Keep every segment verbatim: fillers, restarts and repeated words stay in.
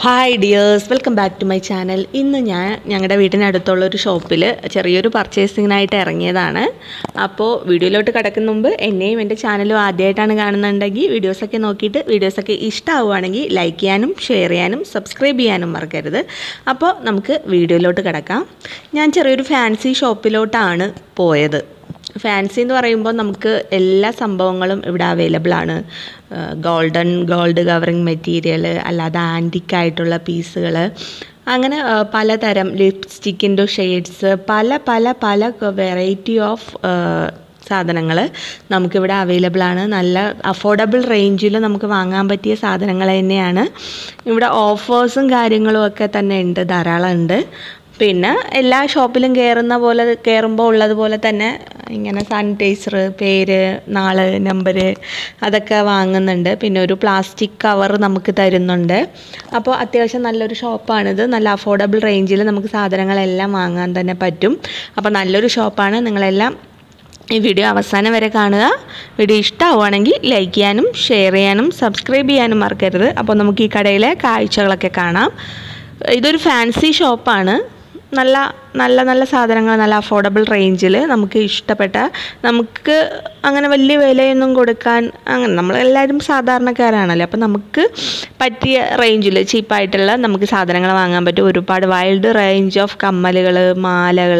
Hi dears, welcome back to my channel. ഇന്ന് ഞാൻ ഞങ്ങളുടെ വീട്ടിനടുത്തുള്ളൊരു ഷോപ്പിൽ ചെറിയൊരു പർച്ചേസിങ്ങിനായിട്ട് ഇറങ്ങിയതാണ്. അപ്പോൾ വീഡിയോയിലോട്ട് കിടക്കുന്ന മുമ്പ് എന്നെയും എൻ്റെ ചാനലും ആദ്യമായിട്ടാണ് കാണുന്നുണ്ടെങ്കിൽ വീഡിയോസൊക്കെ നോക്കിയിട്ട് വീഡിയോസൊക്കെ ഇഷ്ടമാവുകയാണെങ്കിൽ ലൈക്ക് ചെയ്യാനും ഷെയർ ചെയ്യാനും സബ്സ്ക്രൈബ് ചെയ്യാനും മറക്കരുത്. അപ്പോൾ നമുക്ക് വീഡിയോയിലോട്ട് കിടക്കാം. ഞാൻ ചെറിയൊരു ഫാൻസി ഷോപ്പിലോട്ടാണ് പോയത്. ഫാൻസി എന്ന് പറയുമ്പോൾ നമുക്ക് എല്ലാ സംഭവങ്ങളും ഇവിടെ അവൈലബിൾ ആണ്. ഗോൾഡൻ ഗോൾഡ് കവറിങ് മെറ്റീരിയൽ, അല്ലാതെ ആൻറ്റിക്കായിട്ടുള്ള പീസുകൾ, അങ്ങനെ പലതരം ലിപ്സ്റ്റിക്കിൻ്റെ ഷെയ്ഡ്സ്, പല പല പല വെറൈറ്റി ഓഫ് സാധനങ്ങൾ നമുക്കിവിടെ അവൈലബിൾ ആണ്. നല്ല അഫോർഡബിൾ റേഞ്ചിൽ നമുക്ക് വാങ്ങാൻ പറ്റിയ സാധനങ്ങൾ തന്നെയാണ്. ഇവിടെ ഓഫേഴ്സും കാര്യങ്ങളും ഒക്കെ തന്നെ ഉണ്ട്, ധാരാളം ഉണ്ട്. പിന്നെ എല്ലാ ഷോപ്പിലും കയറുന്ന പോലെ കയറുമ്പോൾ ഉള്ളതുപോലെ തന്നെ ഇങ്ങനെ സാനിറ്റൈസർ, പേര്, നാള്, നമ്പർ അതൊക്കെ വാങ്ങുന്നുണ്ട്. പിന്നെ ഒരു പ്ലാസ്റ്റിക് കവർ നമുക്ക് തരുന്നുണ്ട്. അപ്പോൾ അത്യാവശ്യം നല്ലൊരു ഷോപ്പാണിത്. നല്ല അഫോർഡബിൾ റേഞ്ചിൽ നമുക്ക് സാധനങ്ങളെല്ലാം വാങ്ങാൻ തന്നെ പറ്റും. അപ്പോൾ നല്ലൊരു ഷോപ്പാണ്. നിങ്ങളെല്ലാം ഈ വീഡിയോ അവസാനം വരെ കാണുക. വീഡിയോ ഇഷ്ടമാവുകയാണെങ്കിൽ ലൈക്ക് ചെയ്യാനും ഷെയർ ചെയ്യാനും സബ്സ്ക്രൈബ് ചെയ്യാനും മറക്കരുത്. അപ്പോൾ നമുക്ക് ഈ കടയിലെ കാഴ്ചകളൊക്കെ കാണാം. ഇതൊരു ഫാൻസി ഷോപ്പാണ്. നല്ല നല്ല നല്ല സാധനങ്ങൾ നല്ല അഫോർഡബിൾ റേഞ്ചിൽ നമുക്ക് ഇഷ്ടപ്പെട്ട, നമുക്ക് അങ്ങനെ വലിയ വിലയൊന്നും കൊടുക്കാൻ, അങ്ങനെ നമ്മളെല്ലാവരും സാധാരണക്കാരാണല്ലോ, അപ്പോൾ നമുക്ക് പറ്റിയ റേഞ്ചിൽ ചീപ്പായിട്ടുള്ള നമുക്ക് സാധനങ്ങൾ വാങ്ങാൻ പറ്റും. ഒരുപാട് വൈൽഡ് റേഞ്ച് ഓഫ് കമ്മലുകൾ, മാലകൾ,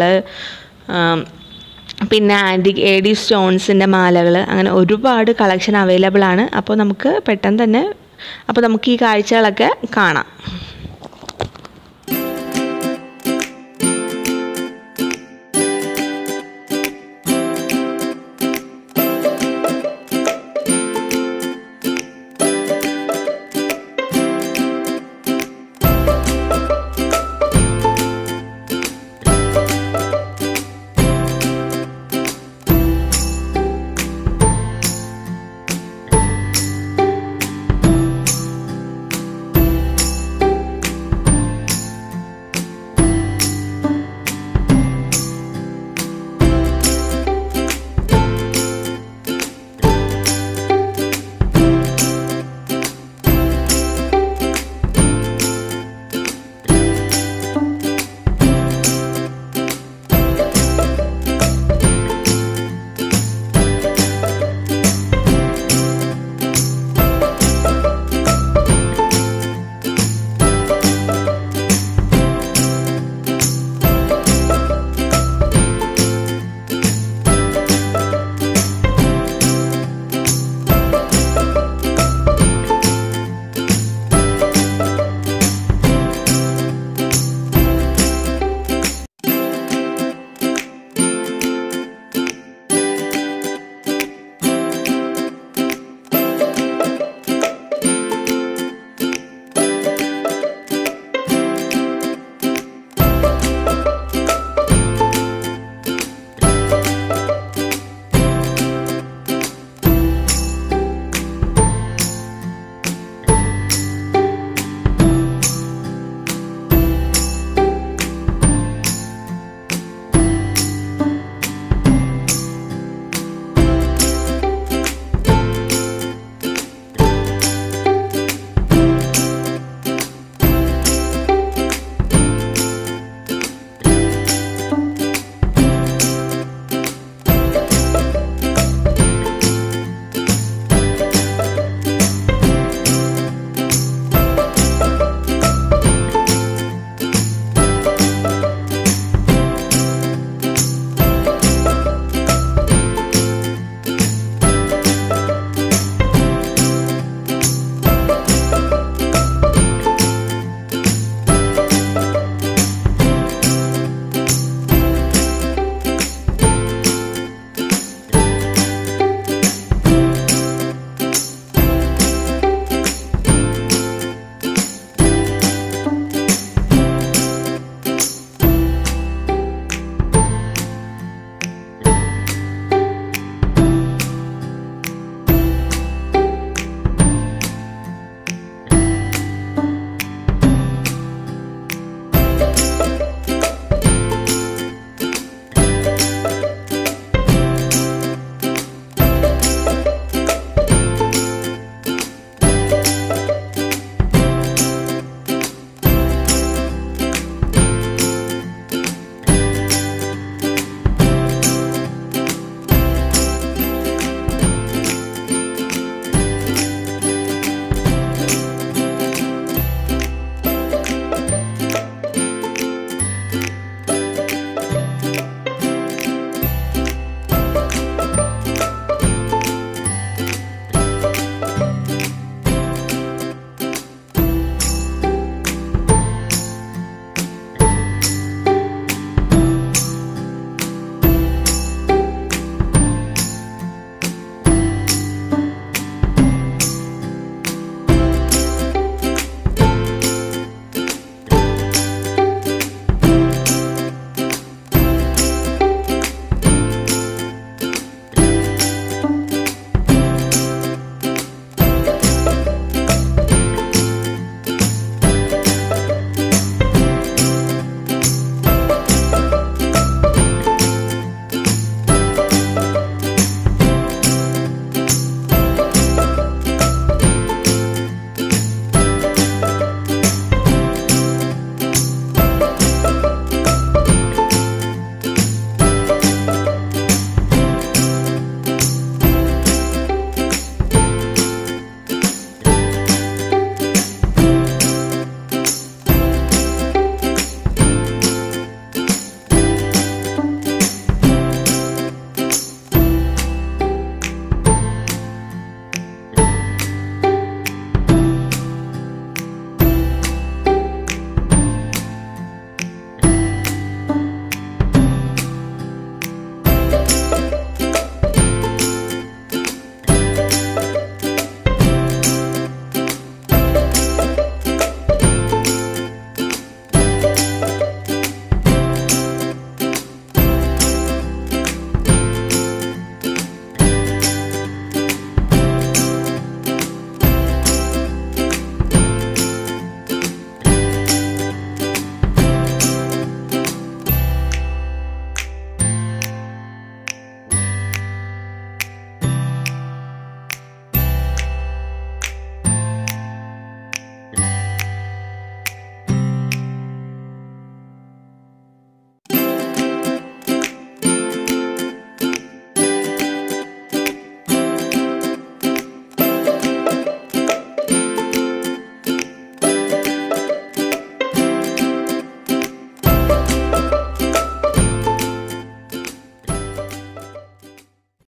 പിന്നെ ആൻറ്റി എ ഡി സ്റ്റോൺസിൻ്റെ മാലകൾ, അങ്ങനെ ഒരുപാട് കളക്ഷൻ അവൈലബിൾ ആണ്. അപ്പോൾ നമുക്ക് പെട്ടെന്ന് തന്നെ അപ്പോൾ നമുക്ക് ഈ കാഴ്ചകളൊക്കെ കാണാം.